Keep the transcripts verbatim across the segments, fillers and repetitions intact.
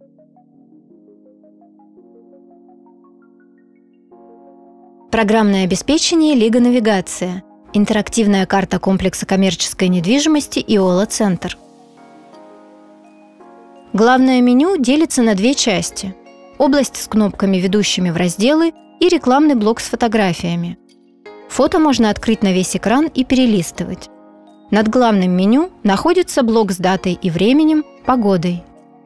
Программное обеспечение «Лига Навигация». Интерактивная карта комплекса коммерческой недвижимости «Иола-центр». Главное меню делится на две части – область с кнопками, ведущими в разделы, и рекламный блок с фотографиями. Фото можно открыть на весь экран и перелистывать. Над главным меню находится блок с датой и временем, погодой.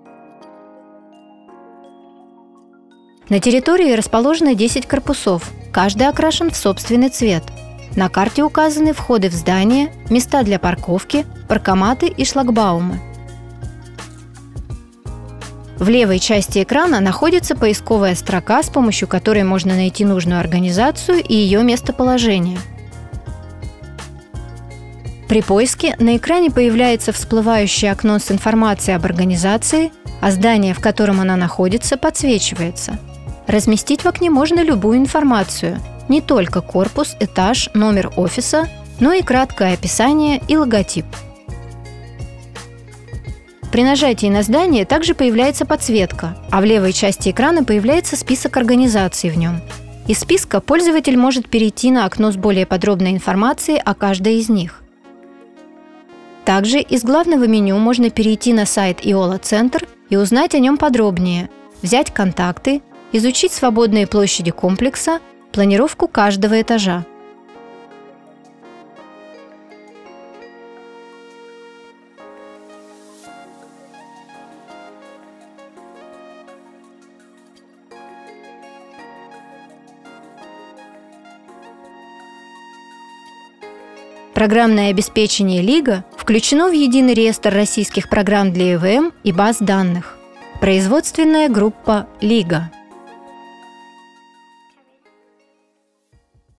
На территории расположено десять корпусов, каждый окрашен в собственный цвет. На карте указаны входы в здание, места для парковки, паркоматы и шлагбаумы. В левой части экрана находится поисковая строка, с помощью которой можно найти нужную организацию и ее местоположение. При поиске на экране появляется всплывающее окно с информацией об организации, а здание, в котором она находится, подсвечивается. Разместить в окне можно любую информацию, не только корпус, этаж, номер офиса, но и краткое описание и логотип. При нажатии на здание также появляется подсветка, а в левой части экрана появляется список организаций в нем. Из списка пользователь может перейти на окно с более подробной информацией о каждой из них. Также из главного меню можно перейти на сайт Иола-центр и узнать о нем подробнее, взять контакты, изучить свободные площади комплекса, планировку каждого этажа. Программное обеспечение «Лига» включено в единый реестр российских программ для ИВМ и баз данных. Производственная группа «Лига».